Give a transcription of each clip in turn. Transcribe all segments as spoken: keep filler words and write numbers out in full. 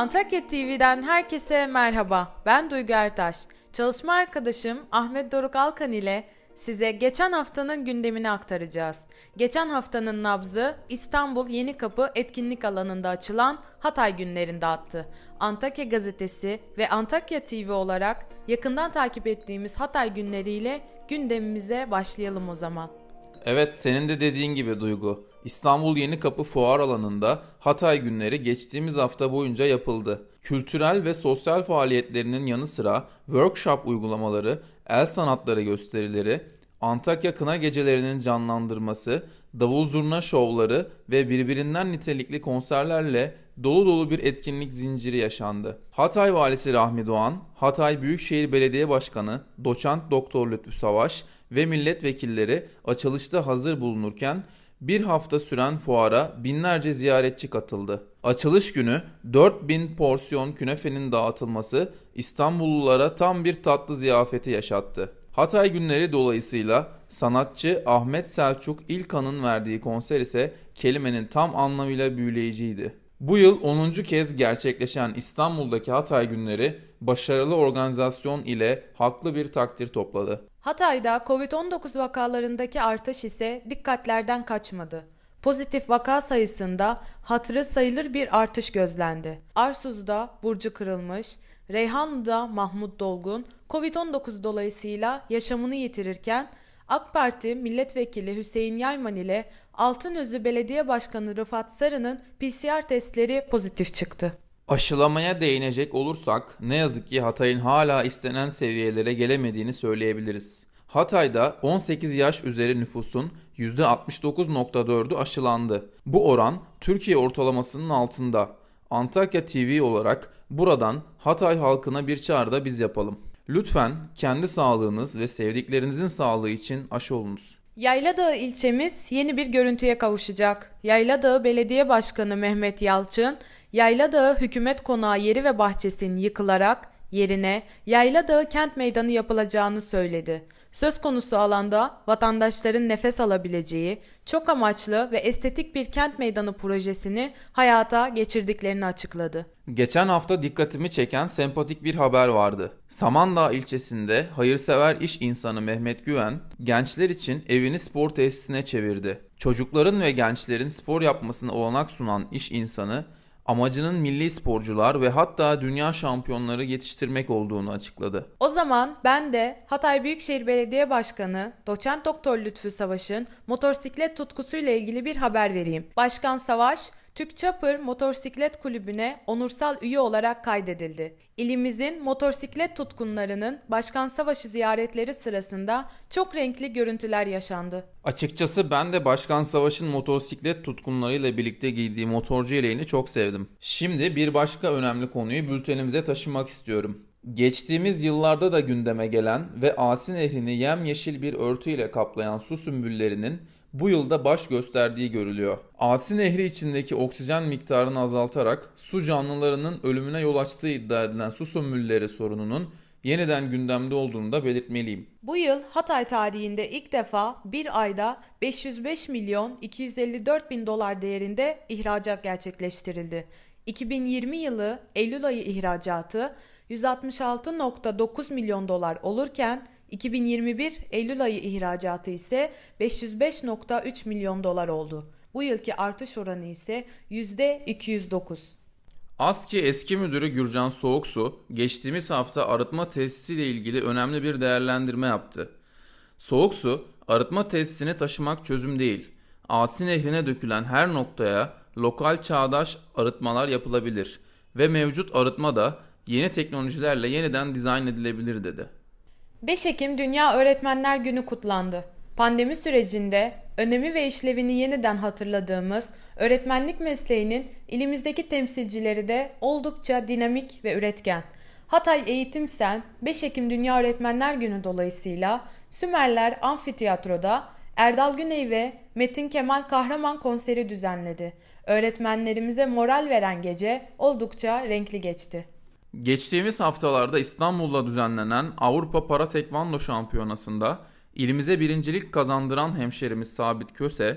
Antakya T V'den herkese merhaba. Ben Duygu Ertaş. Çalışma arkadaşım Ahmet Doruk Alkan ile size geçen haftanın gündemini aktaracağız. Geçen haftanın nabzı İstanbul Yenikapı etkinlik alanında açılan Hatay günlerinde attı. Antakya Gazetesi ve Antakya T V olarak yakından takip ettiğimiz Hatay günleriyle gündemimize başlayalım o zaman. Evet, senin de dediğin gibi Duygu. İstanbul Yenikapı Fuar Alanı'nda Hatay günleri geçtiğimiz hafta boyunca yapıldı. Kültürel ve sosyal faaliyetlerinin yanı sıra workshop uygulamaları, el sanatları gösterileri, Antakya Kına Gecelerinin canlandırması, davul zurna şovları ve birbirinden nitelikli konserlerle dolu dolu bir etkinlik zinciri yaşandı. Hatay Valisi Rahmi Doğan, Hatay Büyükşehir Belediye Başkanı Doçent Doktor Lütfü Savaş ve milletvekilleri açılışta hazır bulunurken bir hafta süren fuara binlerce ziyaretçi katıldı. Açılış günü dört bin porsiyon künefenin dağıtılması İstanbullulara tam bir tatlı ziyafeti yaşattı. Hatay günleri dolayısıyla sanatçı Ahmet Selçuk İlkan'ın verdiği konser ise kelimenin tam anlamıyla büyüleyiciydi. Bu yıl onuncu kez gerçekleşen İstanbul'daki Hatay günleri başarılı organizasyon ile haklı bir takdir topladı. Hatay'da kovid on dokuz vakalarındaki artış ise dikkatlerden kaçmadı. Pozitif vaka sayısında hatırı sayılır bir artış gözlendi. Arsuz'da Burcu Kırılmış, Reyhanlı'da Mahmut Dolgun kovid on dokuz dolayısıyla yaşamını yitirirken AK Parti Milletvekili Hüseyin Yayman ile Altınözü Belediye Başkanı Rıfat Sarı'nın P C R testleri pozitif çıktı. Aşılamaya değinecek olursak ne yazık ki Hatay'ın hala istenen seviyelere gelemediğini söyleyebiliriz. Hatay'da on sekiz yaş üzeri nüfusun yüzde altmış dokuz virgül dördü aşılandı. Bu oran Türkiye ortalamasının altında. Antakya T V olarak buradan Hatay halkına bir çağrı da biz yapalım. Lütfen kendi sağlığınız ve sevdiklerinizin sağlığı için aşı olunuz. Yayladağ ilçemiz yeni bir görüntüye kavuşacak. Yayladağ Belediye Başkanı Mehmet Yalçın, Yayladağ Hükümet Konağı yeri ve bahçesinin yıkılarak yerine Yayladağ Kent Meydanı yapılacağını söyledi. Söz konusu alanda vatandaşların nefes alabileceği çok amaçlı ve estetik bir kent meydanı projesini hayata geçirdiklerini açıkladı. Geçen hafta dikkatimi çeken sempatik bir haber vardı. Samandağ ilçesinde hayırsever iş insanı Mehmet Güven, gençler için evini spor tesisine çevirdi. Çocukların ve gençlerin spor yapmasına olanak sunan iş insanı, amacının milli sporcular ve hatta dünya şampiyonları yetiştirmek olduğunu açıkladı. O zaman ben de Hatay Büyükşehir Belediye Başkanı Doçent Doktor Lütfü Savaş'ın motosiklet tutkusuyla ilgili bir haber vereyim. Başkan Savaş, Türk Chopper Motosiklet Kulübü'ne onursal üye olarak kaydedildi. İlimizin motosiklet tutkunlarının Başkan Savaş'ı ziyaretleri sırasında çok renkli görüntüler yaşandı. Açıkçası ben de Başkan Savaş'ın motosiklet tutkunlarıyla birlikte giydiği motorcu yeleğini çok sevdim. Şimdi bir başka önemli konuyu bültenimize taşımak istiyorum. Geçtiğimiz yıllarda da gündeme gelen ve Asi Nehri'ni yemyeşil bir örtüyle kaplayan su sümbüllerinin bu yılda baş gösterdiği görülüyor. Asi Nehri içindeki oksijen miktarını azaltarak su canlılarının ölümüne yol açtığı iddia edilen su sümbülleri sorununun yeniden gündemde olduğunu da belirtmeliyim. Bu yıl Hatay tarihinde ilk defa bir ayda beş yüz beş milyon iki yüz elli dört bin dolar değerinde ihracat gerçekleştirildi. iki bin yirmi yılı Eylül ayı ihracatı yüz altmış altı virgül dokuz milyon dolar olurken iki bin yirmi bir Eylül ayı ihracatı ise beş yüz beş virgül üç milyon dolar oldu. Bu yılki artış oranı ise yüzde iki yüz dokuz. ASKİ eski müdürü Gürcan Soğuksu geçtiğimiz hafta arıtma tesisiyle ilgili önemli bir değerlendirme yaptı. Soğuksu, arıtma tesisini taşımak çözüm değil. Asi Nehri'ne dökülen her noktaya lokal çağdaş arıtmalar yapılabilir ve mevcut arıtma da yeni teknolojilerle yeniden dizayn edilebilir dedi. beş Ekim Dünya Öğretmenler Günü kutlandı. Pandemi sürecinde önemi ve işlevini yeniden hatırladığımız öğretmenlik mesleğinin ilimizdeki temsilcileri de oldukça dinamik ve üretken. Hatay Eğitim Sen beş Ekim Dünya Öğretmenler Günü dolayısıyla Sümerler Amfiteyatro'da Erdal Güney ve Metin Kemal Kahraman konseri düzenledi. Öğretmenlerimize moral veren gece oldukça renkli geçti. Geçtiğimiz haftalarda İstanbul'da düzenlenen Avrupa Para Tekvando Şampiyonası'nda ilimize birincilik kazandıran hemşerimiz Sabit Köse,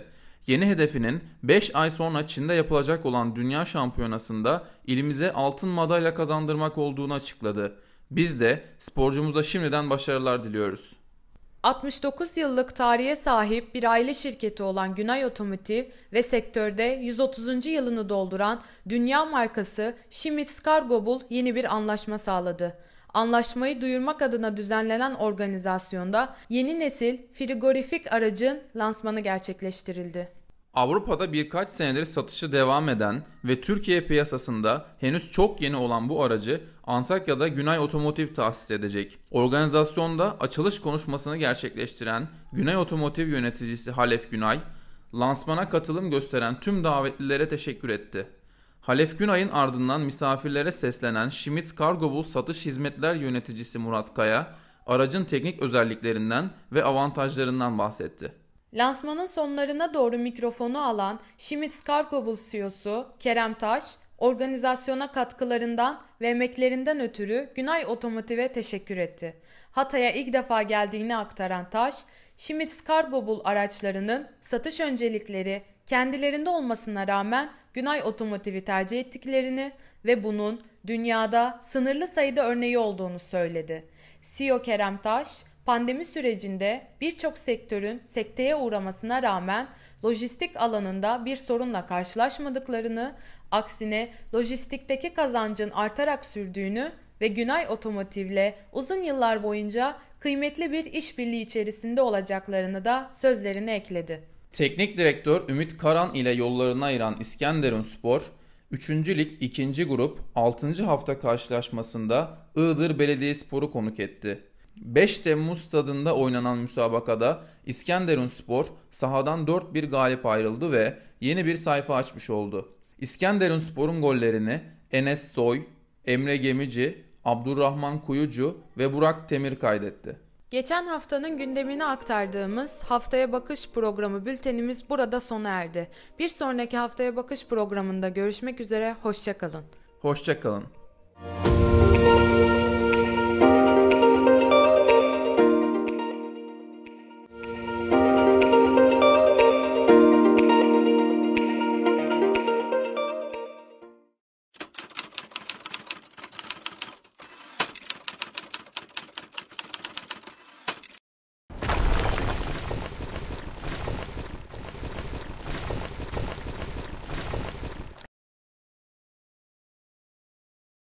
Yeni hedefinin beş ay sonra Çin'de yapılacak olan Dünya Şampiyonası'nda ilimize altın madalya kazandırmak olduğunu açıkladı. Biz de sporcumuza şimdiden başarılar diliyoruz. altmış dokuz yıllık tarihe sahip bir aile şirketi olan Günay Otomotiv ve sektörde yüz otuzuncu yılını dolduran dünya markası Schmitz Cargobull yeni bir anlaşma sağladı. Anlaşmayı duyurmak adına düzenlenen organizasyonda yeni nesil frigorifik aracın lansmanı gerçekleştirildi. Avrupa'da birkaç senedir satışı devam eden ve Türkiye piyasasında henüz çok yeni olan bu aracı Antakya'da Günay Otomotiv tahsis edecek. Organizasyonda açılış konuşmasını gerçekleştiren Günay Otomotiv yöneticisi Halef Günay, lansmana katılım gösteren tüm davetlilere teşekkür etti. Halef Günay'ın ardından misafirlere seslenen Schmitz Cargobull Satış Hizmetler Yöneticisi Murat Kaya, aracın teknik özelliklerinden ve avantajlarından bahsetti. Lansmanın sonlarına doğru mikrofonu alan Schmitz Cargobull C E O'su Kerem Taş, organizasyona katkılarından ve emeklerinden ötürü Günay Otomotiv'e teşekkür etti. Hatay'a ilk defa geldiğini aktaran Taş, Schmitz Cargobull araçlarının satış öncelikleri kendilerinde olmasına rağmen Günay Otomotiv'i tercih ettiklerini ve bunun dünyada sınırlı sayıda örneği olduğunu söyledi. C E O Kerem Taş, pandemi sürecinde birçok sektörün sekteye uğramasına rağmen lojistik alanında bir sorunla karşılaşmadıklarını, aksine lojistikteki kazancın artarak sürdüğünü ve Günay Otomotiv'le uzun yıllar boyunca kıymetli bir işbirliği içerisinde olacaklarını da sözlerine ekledi. Teknik direktör Ümit Karan ile yollarını ayıran İskenderunspor, üçüncü Lig ikinci grup altıncı hafta karşılaşmasında Iğdır Belediyespor'u konuk etti. beş Temmuz stadında oynanan müsabakada İskenderunspor sahadan dört bir galip ayrıldı ve yeni bir sayfa açmış oldu. İskenderunspor'un gollerini Enes Soy, Emre Gemici, Abdurrahman Kuyucu ve Burak Temir kaydetti. Geçen haftanın gündemini aktardığımız Haftaya Bakış programı bültenimiz burada sona erdi. Bir sonraki Haftaya Bakış programında görüşmek üzere, hoşça kalın. Hoşça kalın.